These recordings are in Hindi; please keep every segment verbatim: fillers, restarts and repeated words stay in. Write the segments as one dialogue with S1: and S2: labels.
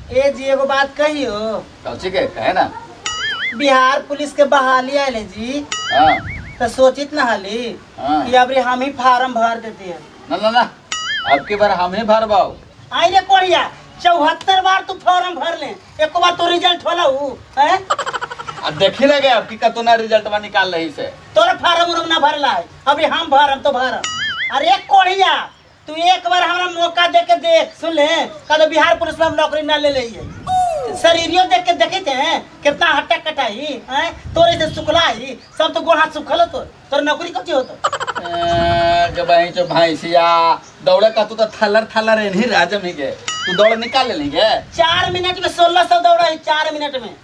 S1: ए जी एगो बात कहियो।
S2: कौची के कहे ना।
S1: बिहार पुलिस के बहाली आए जी।
S2: हाँ।
S1: तो सोचित न हाली
S2: हाँ।
S1: कि अब हम ही फार्म भर देते हैं।
S2: ना ना ना अब की बार हम ही भरबाओ।
S1: आई रे कोढ़िया चौहत्तर बार तू फॉर्म भर ले एक बार तो रिजल्ट होला हूँ है।
S2: अब देखी लगे अब की कतो ना रिजल्ट में निकाल रही से।
S1: तोरा फार्म उर्म ना भरला है अभी हम भरम तो भरम। अरे कोढ़िया तू एक बार हमारा मौका दे के देख सुन ले कल बिहार पुलिस में हम नौकरी ना ले ली शरीरियो देख के देखे थे कितना हट्टा कटाई है तोरे से सुखलाई सब तो गोड़ा सुखल तो तोर नौकरी कब हो तो
S2: जब भाई जो भैंसिया दौड़े का तू तो थलर थलर नहीं राजम ही के तू दौड़ निकाल लेंगे
S1: चार मिनट में सोलह सौ दौड़ा है चार मिनट में।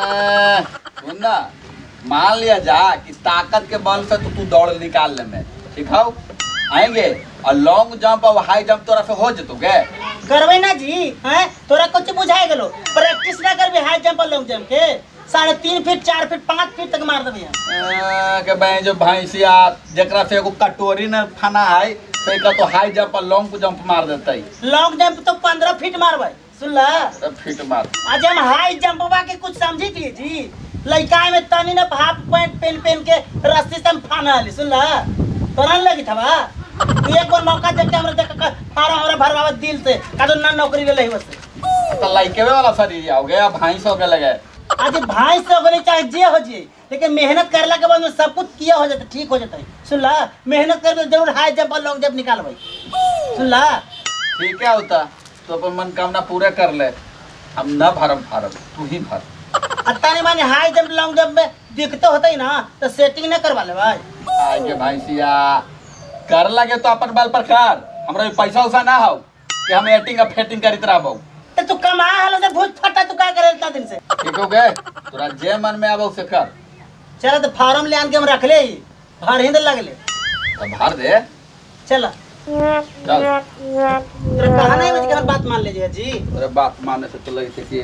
S2: सुन ना मान लिया जा कि ताकत के बल से तू तू दौड़ निकाल ले में सिखाओ आएंगे और लॉन्ग जंप और हाई जंप तोरा से हो जतोगे
S1: करवे ना जी हैं तोरा कुछ बुझाए गेलो प्रैक्टिस ना करबे हाई जंप और लॉन्ग जंप के साढ़े तीन फीट चार फीट पाँच फीट तक मार देबे
S2: के भाई जो भैंसिया जकरा से एगो कटोरी न खाना है से का तो हाई जंप और लॉन्ग जंप मार देता है।
S1: लॉन्ग जंप तो पंद्रह फीट मारबे सुन ला
S2: फीट मार
S1: आज हम हाई जंपवा के कुछ समझी थी जी लड़का में तनी ना हाफ पैंट पहन पहन के रस्सी से फाना ली सुन ला तोरा लगी था तू एक बार मौका देख के हमरा देख फारा हमरा भरवा दिल से का तो ना नौकरी ले लही बस
S2: तो लड़के वाला शरीर हो गया भैंस हो गया लगे
S1: आज भाई से हो चाहे जे हो जाए लेकिन मेहनत करला के बाद में सब कुछ किया हो जाता ठीक हो जाता है सुन ला मेहनत कर जरूर हाई जंप और लॉन्ग जंप निकाल भाई सुन ला
S2: ठीक है होता तो अपन मनोकामना पूरा कर ले हम न भरम फारम तू ही भर
S1: अत्ता माने हाई जंप लॉन्ग जंप में दिक्कत होता ही ना तो सेटिंग ना करवा ले भाई
S2: आगे भैंसिया कर लगे तो अपन बल पर कर हमरा पैसा उसा ना हो कि हम एटिंग और फेटिंग करित रहबो
S1: तो तू कमा हलो से भूत फटा तू का करे इतना दिन से
S2: ठीक हो गए तोरा जे मन में आबो से कर
S1: चल तो फार्म ले आन के हम रख ले भर हिंद लगले
S2: तो भर दे
S1: चल
S2: चल
S1: तेरा कहा नहीं बच के हम बात मान लीजिए जी
S2: अरे बात मानने से तो लगे थे कि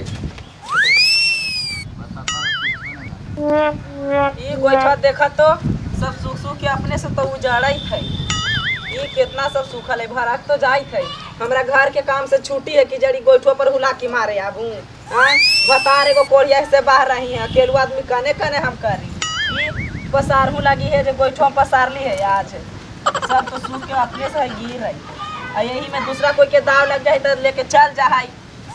S3: ये गोइठा देखा तो सब सूख सूख के अपने से तो उजाड़ा ही थे ये कितना सब सूखल है भरा तो जाई थे हमरा घर के काम से छुट्टी है कि जड़ी गोइठो पर हुला की मारे आबू बता रे को कोड़िया से बाहर रही है अकेलू आदमी कने कने हम करी ये पसारहू लगी है जो गोइठो पसार ली है आज सब तो सूख के अपने से गिर रही और यही में दूसरा कोई के दाव लग जाए तो लेके चल जाए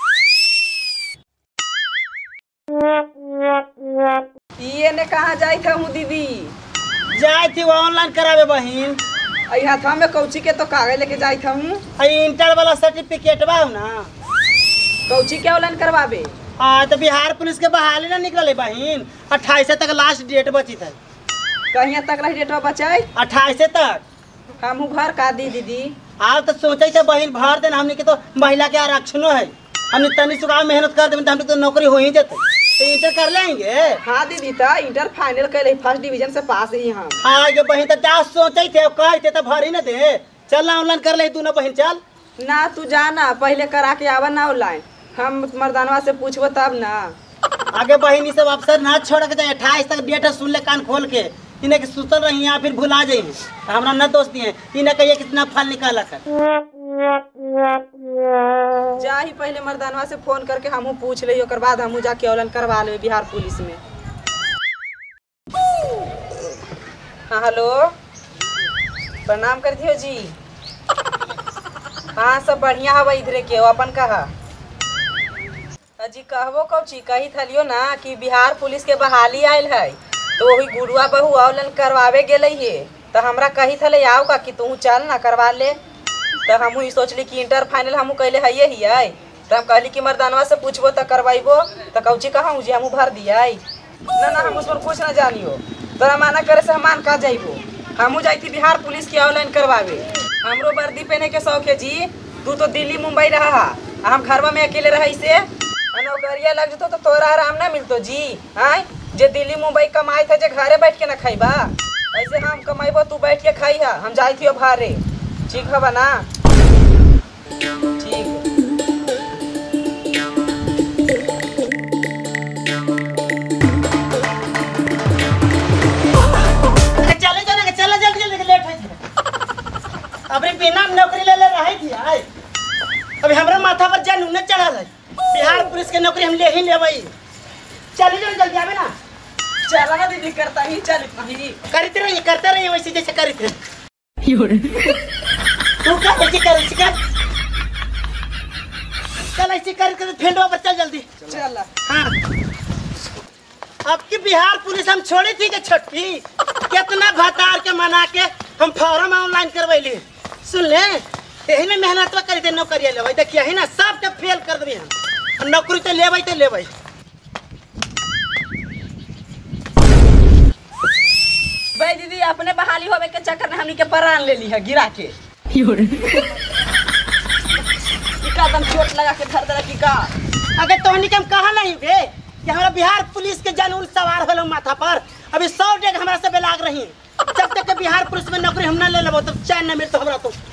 S3: ये ने कहाँ जाई था हूँ दीदी
S1: जाए थी वो ऑनलाइन करावे बहिन
S3: आई हाथ में कौची के तो कागज लेके जाई था हूँ
S1: इंटर वाला सर्टिफिकेट बा ना
S3: कौची के ऑनलाइन करवाबे
S1: हाँ तो बिहार पुलिस के बहाली ना निकले बहिन अट्ठाईस तक लास्ट डेट बची था
S3: कहीं तक रही डेटवा बचाई
S1: अट्ठाईस तक
S3: हम भर का दी दीदी
S1: आप तो सोचे थे बहिन भर देना हमने के तो महिला के आरक्षण है हमने तनी सुखा मेहनत कर दे हमने तो नौकरी हो ही जाते तो इंटर कर लेंगे।
S3: हाँ दीदी तो इंटर फाइनल कर ले फर्स्ट डिवीजन से पास ही हम
S1: हाँ जो बहन तो क्या सोचे थे कहते तो भर ही ना दे चल ना ऑनलाइन कर ले तू ना बहन चल
S3: ना तू जाना पहले करा के आवा ना ऑनलाइन हम मर्दानवा से पूछबो तब ना
S1: आगे बहन सब अफसर ना छोड़ के जाए अट्ठाईस तक डेट सुन ले कान खोल के इन्हें के सुतल रही यहाँ फिर भुला जाइए हमारा न दोस्ती है इन्हें कहिए कितना फल निकाला कर
S3: जा ही पहले मर्दानवा से फोन करके हमहू पूछ ले ओकर बाद हमहू जाके ऑनलाइन करवा ले बिहार पुलिस में। हाँ हेलो प्रणाम कर दियो जी। हाँ सब बढ़िया हवा इधरे के अपन कहा जी कहबो कौची कही थलियो ना कि बिहार पुलिस के बहाली आयल है तो वही गुरुआ बहू ऑनलाइन करवावे गेले है तो हमरा कही थले आओ का कि तू चल ना करवा ले तो हमहू सोचली कि इंटर फाइनल हमहू कहले है ही है तो हम कहली कि मर्दानवा से पूछबो तो करवाइबो तो कौची कहा जी हमहू भर दिया ना ना हम उस पर कुछ ना जानियो तोरा माना करे से हम मान का जाइबो हमहू जाई थी बिहार पुलिस की ऑनलाइन करवावे हमरो वर्दी पहने के शौक है जी तू तो दिल्ली मुंबई रहा हम घरवा में अकेले रही से नौकरिया लग जतो तो तोरा आराम ना मिलतो जी आय जे दिल्ली मुंबई कमाई था जे घरे बैठ के ना खाइबा ऐसे हम कमाइबो तू बैठ के खाई हा हम जाई थियो भारे ठीक है ना ठीक
S1: चले चले चले जल्दी जल्दी लेट हो अबरे बिना नौकरी ले ले रही थी आय अभी हमरा माथा पर जानू न चढ़ा रही बिहार पुलिस के नौकरी हम ले ही लेबै। चल जो जल्दी आवे ना।
S3: चला ना दीदी, करता ही चल नहीं
S1: करते रहिए करते रहिए वैसे जैसे करी थे। तू क्या ऐसी कर ऐसी कर चल ऐसी कर कर फील्डवा पर चल जल्दी
S3: चल।
S1: हाँ अब की बिहार पुलिस हम छोड़ी थी के छठी कितना भतार के मना के हम फॉर्म ऑनलाइन करवैली। सुन ले यही में मेहनत करी थे नौकरी लेबै। देखिए ही ना सबके फेल कर देबी हम। नौकरी तो लेबै तो लेबै।
S3: भाई दीदी अपने बहाली होवे के चक्कर में हमनी के प्राण ले ली है गिरा के। एकदम चोट लगा के धर दे की का।
S1: अगर तोहनी के हम कहा नहीं बे कि हमारा बिहार पुलिस के जनून सवार होलो माथा पर। अभी सौ डेग हमरा से बेलाग रही। जब तक के बिहार पुलिस में नौकरी हम ना ले लेबो तब चैन न मिलतो हमरा। तो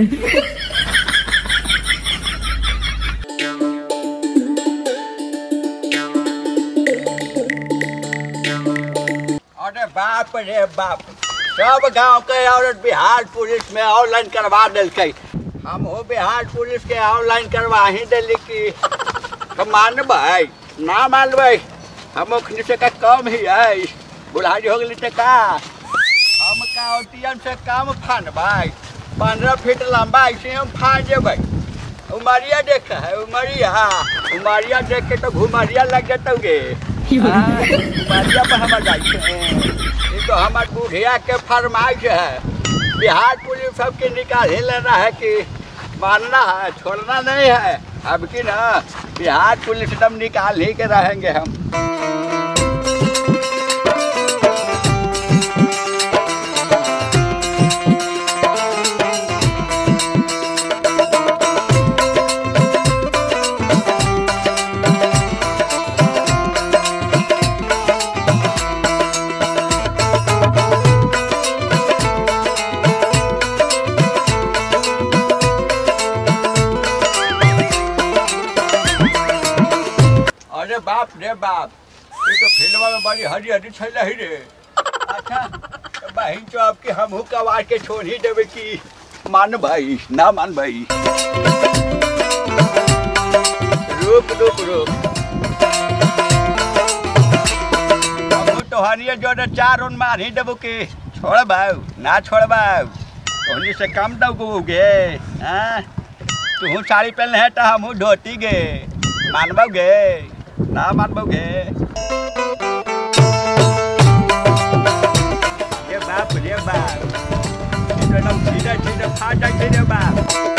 S2: अरे बाप रे बाप, सब गांव के औरत बिहार पुलिस में ऑनलाइन करवा दिलकै। हम हो बिहार पुलिस के ऑनलाइन करवा ही दिली कि मानबै ना मानबै। हम ओखनी से का कम ही है, बुढ़ारी हो गई तो का हम का ओटीएम से कम फानबै। पंद्रह फीट लंबा ऐसे हम फान जेबै। उमरिया देख है उमरिया उमरिया देख के तो घुमरिया लग जतौ गे। उमरिया पर हम जाइए ये तो हमार बुढ़िया के फरमाइश है। बिहार पुलिस सबके निकाल ही लेना है कि मानना है, छोड़ना नहीं है। अब की ना बिहार पुलिस एकदम निकाल ही के रहेंगे हम। अरे बाप रे बाप, ये तो फिल्म में बड़ी हरी हरी छल ही रे। अच्छा तो बहन तो आपके हम कवार के छोड़ ही देवे कि मान भाई ना मान भाई। रुक रुक रुक, हम तो हरिये जो चार उन मार ही देवो कि छोड़ बाऊ ना छोड़ बाऊ। तोहनी से कम दौगे हाँ। तू साड़ी पहन है तो हम धोती गे मानबोगे ना मानबोगे। ये बाप रे बाप, एकदम सीधे सीधे फाट जाए रे बाप।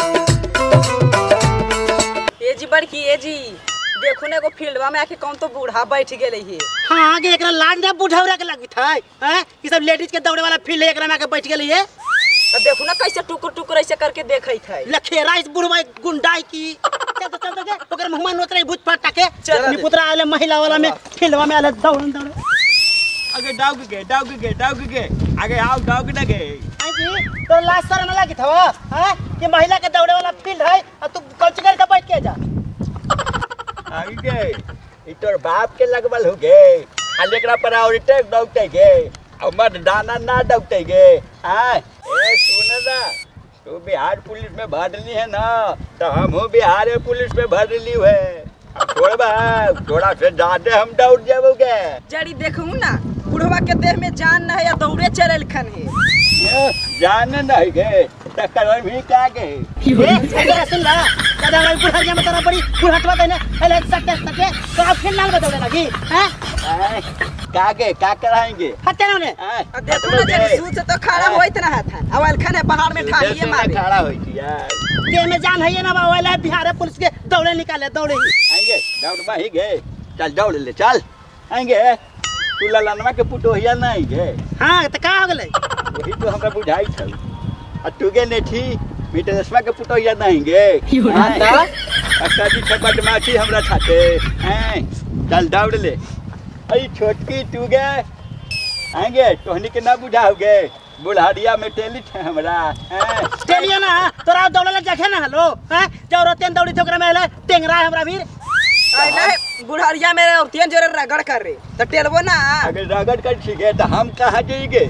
S3: ए जी बड़की ए जी देखो ना एगो फील्डवा में आके कौन तो बूढ़ा बैठ गेले है।
S1: हाँ आगे एकरा लाड ने बुढ़ौरा के लगी था। हैं कि सब लेडीज के दौड़े वाला फील्ड एकरा में आके बैठ गेली है।
S3: अब देखो ना कैसे टुकुर टुकुर ऐसे करके देखत है।
S1: लखेरा इस बुढ़वा गुंडाई की चल तो चल तो ओकर मुंह में नोतरे भूत फाटा के
S3: चल
S1: पुत्रा आले महिला वाला में फील्डवा में आले दौड़ दौड़।
S2: आगे डाउग के डाउग के डाउग के आगे आओ डाउग न गे।
S1: हां जी तो लास्ट सर न लगी था हैं कि महिला के दौड़े वाला फील्ड है और तू कल्चर करके बैठ के जा।
S2: आगे गे ई तोर बाप के लगबल हो गे। खाली एकरा पर औरते दौड़ते गे और मत दाना ना दौड़ते गे। हां ए सुन ना, तू बिहार पुलिस में भरली है ना तो हम हो बिहार पुलिस में भरली है। थोड़ा बा थोड़ा से ज्यादा हम दौड़ जाओगे।
S3: जड़ी देखूं ना बुढ़वा के देह में जान न है या दौड़े चलल खन है।
S2: जान नहीं गे तो कर भी का गे।
S1: ए अगर सुन ला दादा भाई बुढ़ा के मतलब बड़ी बुढ़ाटवा देने पहले सटे सटे तो आप फिर लाल बदौड़े लगी हैं।
S2: का गे का कराएंगे
S1: हटे ना ने।
S3: अब देखो ना जड़ी सूत से तो खड़ा होइत ना है था। अवल खन है पहाड़ में ठाड़िए मारे
S2: खड़ा होई यार।
S1: देह में जान है ना वाला बिहार पुलिस के दौड़े निकाले दौड़े ही
S2: आएंगे दौड़ ही गे। चल दौड़ ले चल आएंगे। तू ललनवा के पुटोहिया नहीं गे।
S1: हां तो का हो गेलै
S2: वही तो हमरा बुझाई छ। आ तू गे नेठी मिटरसवा के पुटोहिया नहीं गे। हां ता अच्छा जी छ बदमाशी हमरा छाते हैं। चल दौड़ ले। आई छोटकी तू गे आएंगे तोहनी के ना बुझाओगे। बुढ़ारिया में टेली छ हमरा हैं।
S1: टेलियो ना तोरा दौड़े ले जखे ना हेलो हैं जरूरतें दौड़ी ठोकरा में ले टेंगरा है हमरा वीर।
S3: आइले बुढ़ारिया में औरतियन जोरे रगड़ कर रे तो टेलबो ना।
S2: अगर रगड़ कर छिगे तो हम कहां जाएंगे।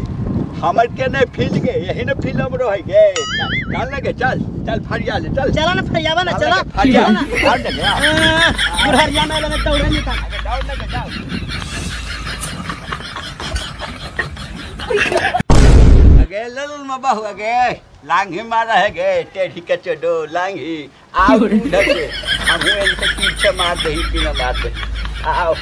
S2: हमर के ने फील गे यही ने फिल्म रह गे चल लगे चल चल फरिया ले चल
S1: चला ना फरियावा ना चला
S2: फरिया
S1: ना
S2: और लगे
S1: बुढ़हरिया में लगे दौड़े नहीं था
S2: जाओ लगे जाओ अगे ललुल में बहु अगे लांघी मारा है गे टेढ़ी के चडो लांघी आओ उधर से हम इनके पीछे मार दे ही पीना मार दे आओ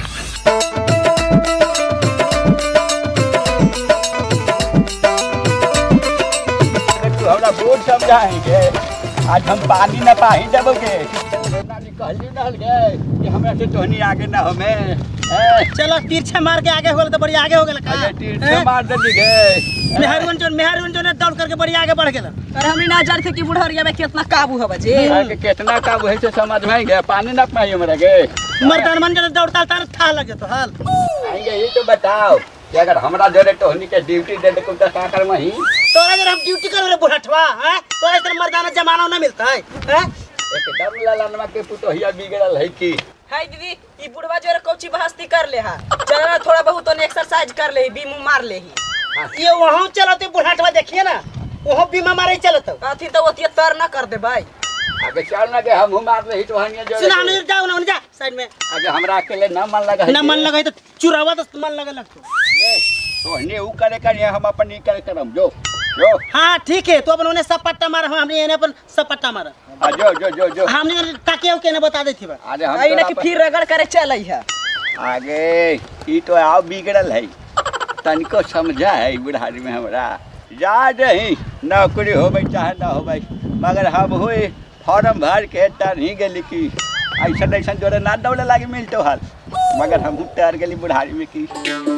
S2: हमरा बोर्ड समझाएंगे आज हम पानी न पाही जबोगे कहली रहल गे कि हमरा से तोहनी आगे न हमें
S1: चलो तिरछे मार के आगे हो गए तो बड़ी आगे हो गए का
S2: तिरछे मार देली गे
S1: मेहरवन जो मेहरवन जो ने दौड़ करके बड़ी आगे बढ़ गेल
S3: अरे हमनी ना जानते कि बुढ़हरिया में कितना काबू है बजे
S2: आगे कितना काबू है से समझ में गए पानी न पाई हमरा गे
S1: मर्दान मन जो दौड़ता तार था लगे तो हाल
S2: आएंगे ये तो बताओ कि अगर हमरा जोरे तोहनी के ड्यूटी दे दे कुछ का कर मही
S1: तोरा जरा हम ड्यूटी करे रे बुढ़ठवा हैं तोरा इधर मर्दाना जमाना ना मिलता है हैं
S2: एकदम ललनवा के पुतोहिया बिगड़ल है की
S3: हाय दीदी ई बुढ़वा जोरे कोची बहस्ती कर ले हा चला थोड़ा बहुत तो एक्सरसाइज कर ले बीम मार ले ही
S1: ये वहां चलते बुढ़ठवा देखिए ना वहां बीमा मारे चलत
S3: अथी तो ओती तर ना कर दे भाई
S2: आगे चल ना के हम मार ले ही तो हनिया जो
S1: सुना नहीं जाओ ना जा साइड में
S2: आगे हमरा अकेले ना मन लगा
S1: ना मन लगा तो चुरावा तो मन लगे लगतो
S2: तो हने ऊ करे करे हम अपन ई करे करम जो जो
S1: हां ठीक है तो अपन उन्हें सपट्टा मार हमने एने अपन सपट्टा मार
S2: आ जो जो जो जो
S1: हमने ताके के ने बता देथी बा
S2: अरे हम
S3: आई ना कि फिर रगड़ करे चलई है
S2: आगे ई तो आओ बिगड़ल है तनिको समझा है बुढ़ारी में हमरा जा रही नौकरी होवे चाहे ना होवे मगर हम होए फॉर्म भर के तरही गेली की ऐसा ऐसा जोरे ना दौड़े लागे मिलतो हाल मगर हम तर गेली बुढ़ारी में की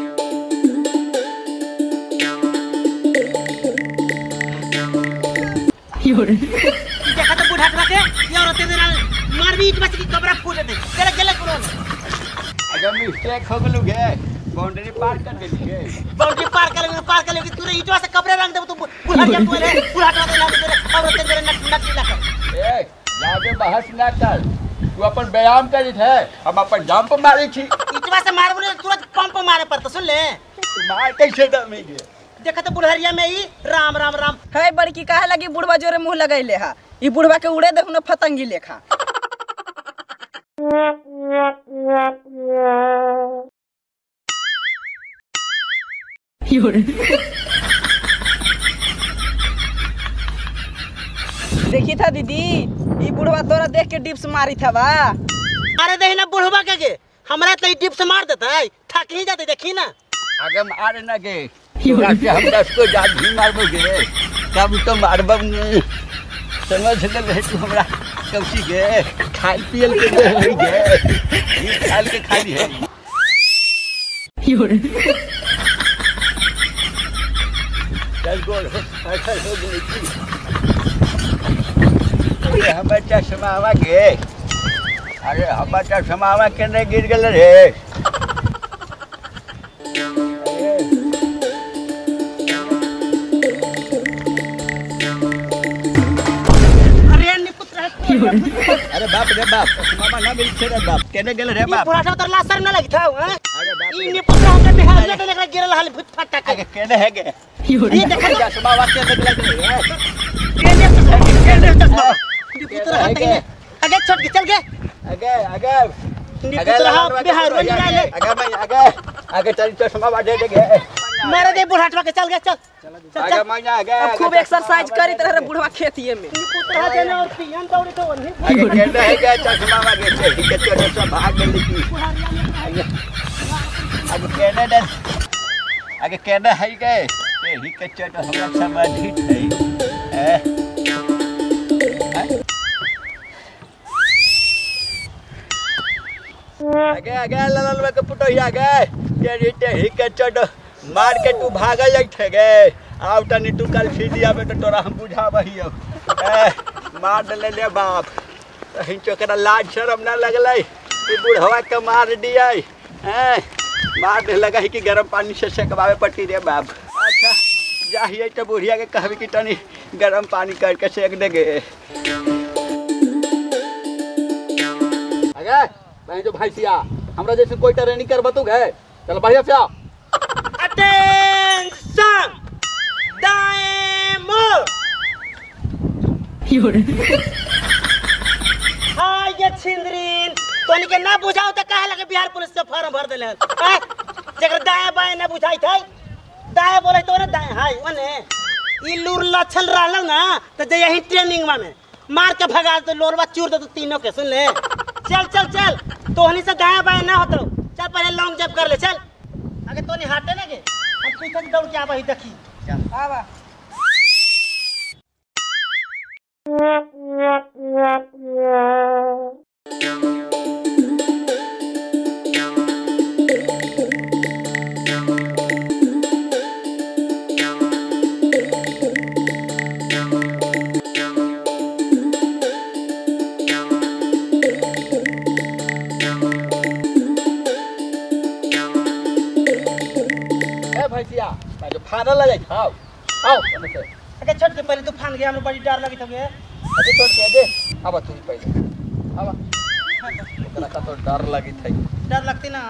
S1: देखा तो बुढ़ाटवा के ये औरतें देना मार भी इट बच की कबरा फूट दे चले चले करो
S2: अगर मिस्टेक हो गेलु गे बाउंड्री पार कर देली गे
S1: बाउंड्री पार कर ले पार कर ले तू रे इटवा से कबरे रंग दे तू बुढ़ाटवा तू ले बुढ़ाटवा के नाम तेरे औरतें तेरे नक नक लगा
S2: ए जाके बहस ना कर तू अपन व्यायाम करित है हम अपन जंप मारी छी
S1: इटवा से मार बोले तुरंत पंप मारे पड़ता सुन ले
S2: तू मार कैसे दमी गे
S1: देखा तो बुढ़हरिया में ही राम राम राम
S3: है बड़की काहे लगी बुढ़वा जोरे मुंह लगैले हा ई बुढ़वा के उड़े देखु न फतंगी लेखा देखी था दीदी ई बुढ़वा तोरा देख के डिप्स मारी था बा
S1: अरे देही ना बुढ़वा के गे हमरा तो डिप्स मार देता है थक ही जाते देखी ना
S2: आगे मार ना गे कि हम दस को जात भी मारबोगे कब तो मारब समझ ले तू हमरा कौची गे खाल पियल के दे होई गे ई खाल के खाली है चल गोल ऐसा हो गई अरे हम चश्मावा गे अरे हम चश्मावा के नहीं गिर गेल रे अरे बाप रे बाप मामा ना मिल छे रे बाप केने गेल रे बाप
S1: बुढ़ाटवा तर लासर ना लगी था हैं
S2: अरे बाप
S1: ई ने पुत्र हमके बिहार में लेकर गिरल हाल भूत फटा के
S2: केने है गे
S1: ये देखा
S2: क्या सुबह के लग लग रे
S1: केने से केने चश्मा पुत्र हटे आगे छोड़ के चल गए
S2: आगे आगे
S1: पुत्र बिहार में ले
S2: आगे मैं आगे आगे चल चश्मा बाटे दे गे
S1: मारे दे बुढ़ाटवा के चल गए चल
S2: आगे मैं आगे
S3: अब खूब एक्सरसाइज करी तरह बुढ़वा खेतिए में
S1: पुत्र देना और पियन दौड़े तो वही
S2: आगे केने है गे चश्मा बाटे से के चोरे सब भाग गेली की आगे आगे केने दे आगे केने है गे ही के चोट हमरा समाधित है आगे आगे ललल के पुटोहिया गे तेरी तेरी के चोट मार के तू भागल जाइथे गे आउ तनी तू कल सीढ़िया में तो तोरा हम बुझाबही ए मार ले ले बाप कहीं चोकरा लाज शर्म ना लगलै कि बुढ़वा के मार दिया हैं मार दे लगा ही कि गर्म पानी से सेकवावे पड़ती रे बाप अच्छा जाहिए तो बुढ़िया के कहबी कि तनी गर्म पानी करके सेक देगे अगे भाई जो भैंसिया हमरा जैसे कोई ट्रेनिंग करबतू गए चल बढ़िया से आ
S1: अटेंशन हाँ ये छिंदरीन तोनी के ना बुझाओ तो काहे लगे बिहार पुलिस से फॉर्म भर देले हैं जकर दाएं बाएं ना बुझाई थे दाएं बोले तो ना दाएं हाय ओने ई लूर लछल रहल ना तो जे यही ट्रेनिंग में मार के भगा तो लोरवा चूर दे तो तीनों के सुन ले चल चल चल तोहनी से दाएं बाएं ना होतो चल पहले लॉन्ग जंप कर ले चल आगे तोनी हटे ना के हम पीछे से दौड़ के आबा ही देखी चल
S3: आवा
S2: भैया जो फानल लगे आओ आओ से
S1: अगे छोड़ के पहले तू फान गया हमरा बड़ी डर लगी तबे
S2: अरे छोड़ के दे अब तू पहले अब ओकरा का तो डर लगी थई
S1: डर लगती ना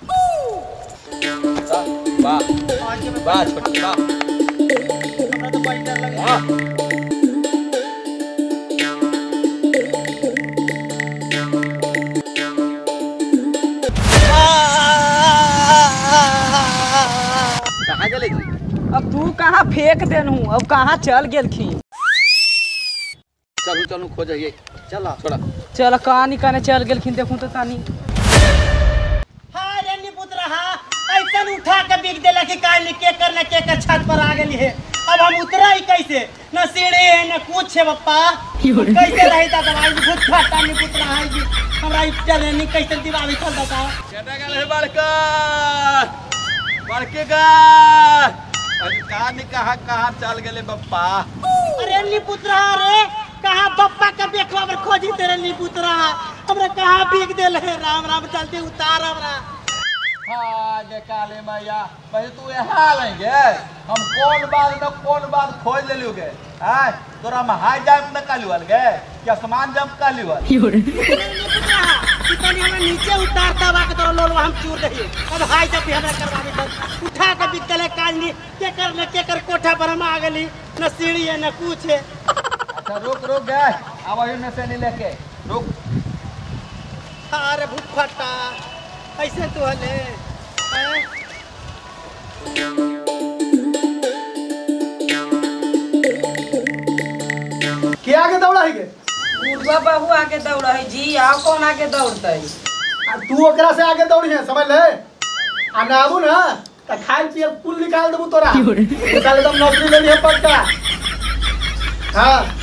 S2: वाह
S1: आज के
S2: वाह छोटी वाह
S1: हमरा तो बड़ी डर लगी
S2: हां कहां चले जी
S3: अब तू कहाँ फेंक देनू अब कहाँ चल गेलखिन
S2: चलू चलू खोजिए चला छोड़ा
S3: चल कहाँ निकाने चल गेलखिन देखूं तो तानी
S1: हां रे निपुत्र हां ऐसा उठा के बिक देला कि काहे नि के करने के कर छत पर आ गेली है अब हम उतरा ही कैसे न सीढ़ी है न कुछ है बप्पा कैसे रहता दवाई भूत फाटा निपुत्र हां जी हमरा ई ट्रेनिंग कैसे दिवाली चलता था
S2: केटा गेल है बड़का बड़के का अरे कहां नि कहां कहां चल गेले बप्पा
S1: अरे निपुत्र रे कहां बप्पा का बेखवा पर खोजी तेरे निपुत्र हमरा कहां बिक देल है राम राम जल्दी उतार हमरा
S2: हां जे काले मैया भाई तू यहाँ लेंगे हम कौन बात न कौन बात खोज ले लूगे हां तोरा में हाई जंप न काली वाल गए कि आसमान जंप काली वाल
S1: कितनी हमें नीचे उतारता बा के तोरा लोलवा हम चूर दही अब हाई जंप भी हमरा करवा दे उठा के बिकले काजनी के कर न के कर कोठा पर हम आ गेली न सीढ़ी है न कुछ है
S2: अच्छा रुक रुक गए अब वही में से नहीं लेके रुक
S1: अरे भूत फटा ऐसे तो हले
S4: के आगे दौड़ा है के
S3: बुढ़वा बहू आगे दौड़ा है जी आओ कौन आगे दौड़ता है
S4: आ तू ओकरा से आगे दौड़ी है समझ ले आ ना आबू ना त खाई पिए कुल निकाल देबू तोरा निकाल एकदम नौकरी लेनी है पक्का हां